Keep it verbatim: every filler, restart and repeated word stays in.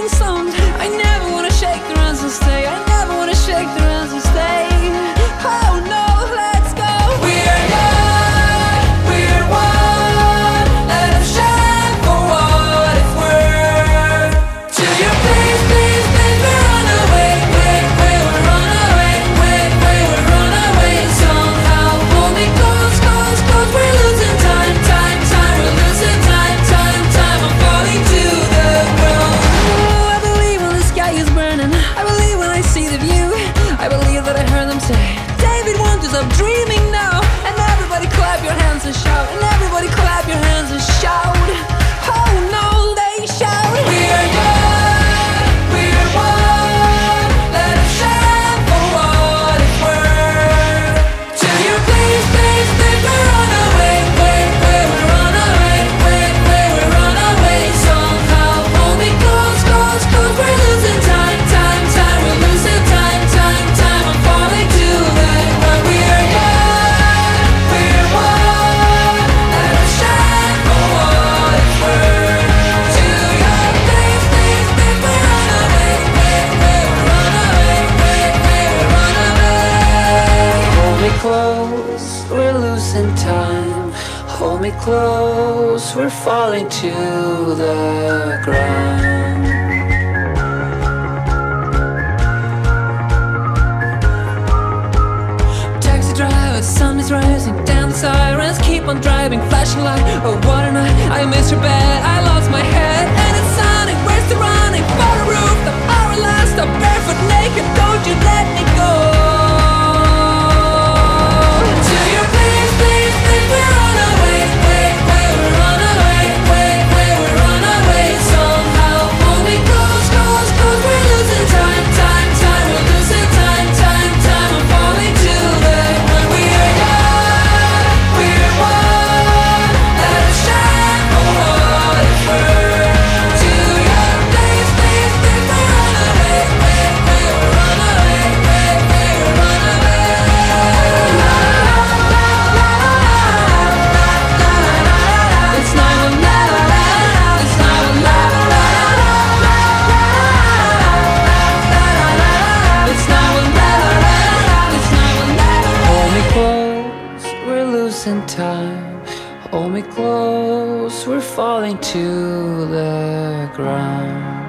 sound. I never wanna shake their hands and stay. I never wanna shake their hands and stay. Oh no, let's go. We're young, we're one. Let us shine for what it's worth. To your place, please, please, we're on our way, way, way, we're on our way, way, way, we're on our way. Somehow pull me close, close, close. We're losing time, time, time. We're losing time, time, time. I'm falling to the ground. Oh, I believe when the sky is burning. I believe when I see the view. I believe that I heard them say, David Wonders, I'm dreaming now. And everybody clap your hands and shout. And everybody clap your hands and shout. Oh no, they shout. We're young, we're one. Let us shine for what it's worth. To your place, place, place. We're on our way, way, way. We're on our way, way, way. We're on our way. Somehow pull me close, close, close. We're losing time, time, time. We're losing time, time, time. I'm falling to the ground. We're young, we're one. Let us shine for what it's worth. To your place, place, place. We're on our way, way, way. We're on our way, way, way. We're on our way. Hold me close, we're losing time. Hold me close, we're falling to the ground. Taxi driver, sun is rising, down the sirens keep on driving, flashing light. Oh, what a night! I missed your bed, I lost my head, and it's sunny. Where's the running? For the roof, the hour last, I'm barefoot naked. Don't you let me go. To your place, place, place. We're on our way, way, way. We're on our way, way, way. We're on our way. Somehow pull me close, close, close. We're losing time, time, time. We're losing time, time, time. I'm falling to the ground. We're young, we're one. Let us shine for what it's worth. To your place, place, place. We're on our way, way, way. We're on our way, way, way. We're on our way. It's night will never last. It's night will never last. It's night will never last. It's night will never last. Hold me close, we're losing time. Hold me close, we're falling to the ground.